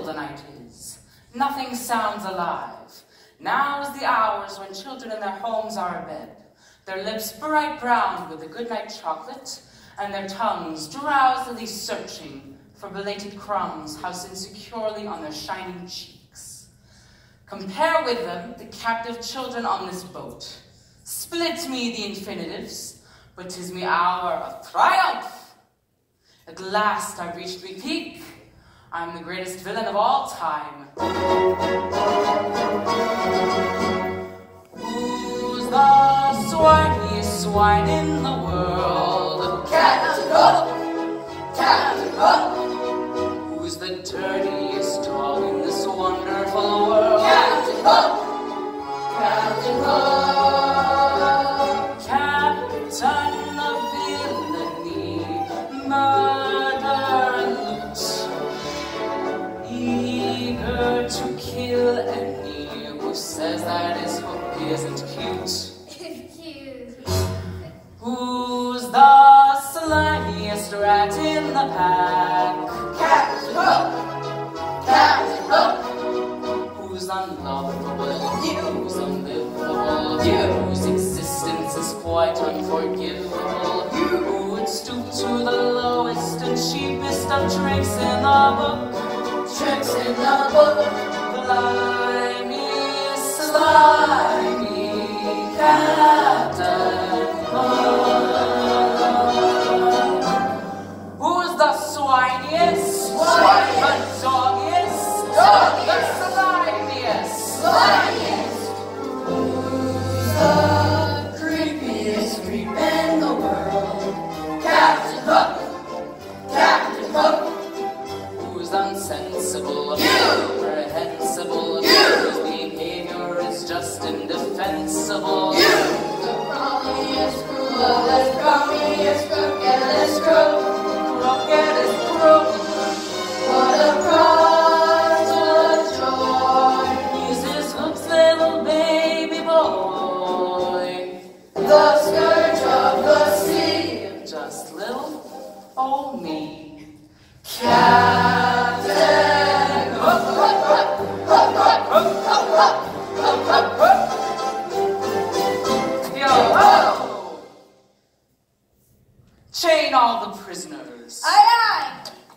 the night is. Nothing sounds alive. Now is the hours when children in their homes are abed, their lips bright brown with the goodnight chocolate, and their tongues drowsily searching for belated crumbs housed insecurely on their shining cheeks. Compare with them the captive children on this boat. Split me the infinitives, but 'tis me hour of triumph. At last I've reached me peak. I'm the greatest villain of all time. Who's the swiniest swine in the world? Captain Hook! Captain Hook! Who's the dirtiest dog in this wonderful world? Captain Hook! Captain Hook! Captain of villainy, murder and loot, eager to kill any who says that his hook isn't cute. Cute. Who's the slimiest rat in the pack? Captain Hook! Captain Hook! Who's unlovable? You. Who's unlivable? You. Whose existence is quite unforgivable? You. Who would stoop to the lowest and cheapest of tricks in the book? Tricks in the book. Slimy, slimy Captain Hook. Who's the swiniest? Swiniest. The doggiest? Doggiest. The slimiest? Slimiest. Who's the creepiest creep in the world? Captain Hook! Captain Hook! Who's unsensible? You. Reprehensible? You. Whose behavior is just indefensible? You! The crummiest, cruelest, crummiest, crookedest crook. Crookedest crook. What a prize, what a joy. He's his hook's little baby boy. The scourge of the sea. Just little old me. Captain Hook, hook, hook, hook, hook, hook, hook, hook, hook, hook. Yo ho! Chain all the prisoners. Aye, aye.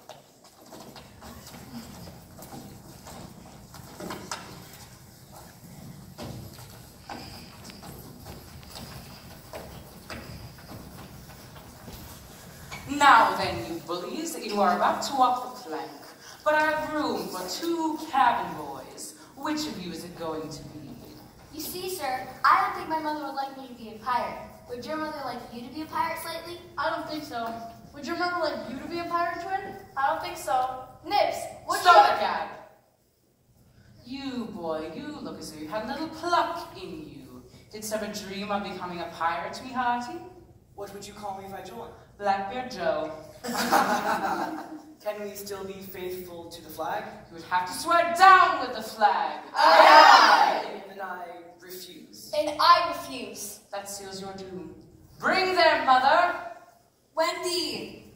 Now then, you bullies, you are about to walk the plank, but I have room for 2 cabin boys. Which of you is it going to be? You see, sir, I don't think my mother would like me to be a pirate. Would your mother like you to be a pirate slightly? I don't think so. Would your mother like you to be a pirate twin? I don't think so. Nips, what's Stop your... it, Gab. You, boy, you look as though you had a little pluck in you. Didst ever dream of becoming a pirate, me hearty? What would you call me if I joined? Blackbeard Joe. Can we still be faithful to the flag? You would have to swear down with the flag. Aye, And I refuse. And I refuse. That seals your doom. Bring their mother. Wendy!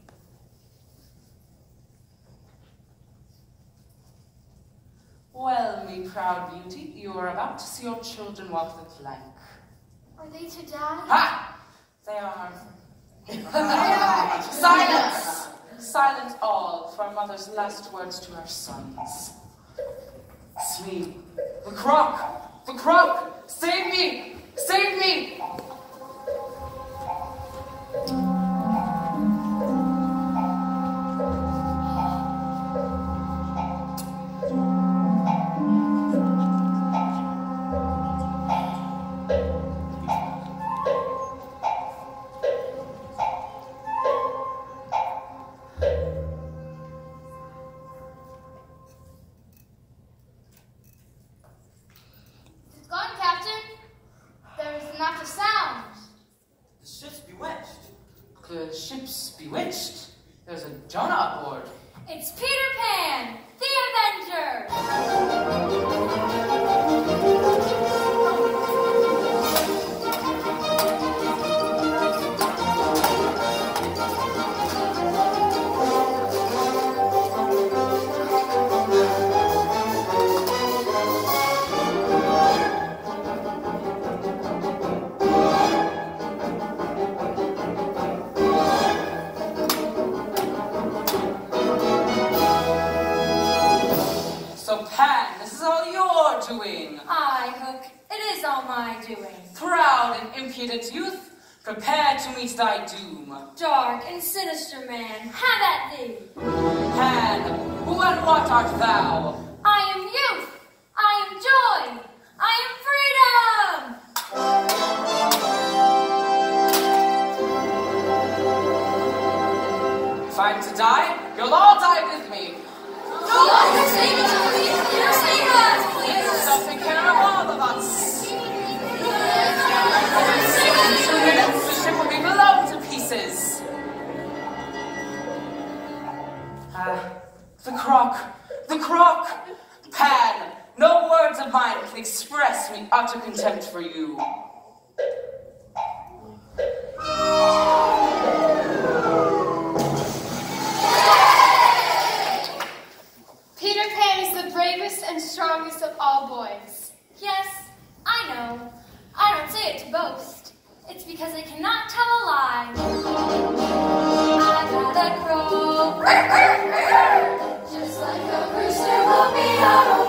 Well, me proud beauty, you are about to see your children walk the plank. Are they to die? Ha! They are. Silence! Silence all, for our mother's last words to our sons. Sleep. The croc! The croc! Save me! Save me! It's gone, Captain. There is not a sound. The ship's bewitched. The ship's bewitched. There's a Jonah aboard. It's Peter Pan, the Avenger! proud and impudent youth, prepare to meet thy doom. Dark and sinister man, have at thee. Pan, who and what art thou? I am youth. I am joy. I am freedom. If I'm to die, you'll all die with me. Lord, save us, please. Save us, please. Something care of all of us. In 2 minutes, the ship will be blown to pieces. The crock. Pan, no words of mine can express me utter contempt for you. Peter Pan is the bravest and strongest of all boys. Yes, I know. I don't say it to boast. It's because I cannot tell a lie. I gotta crow. Just like a rooster will be on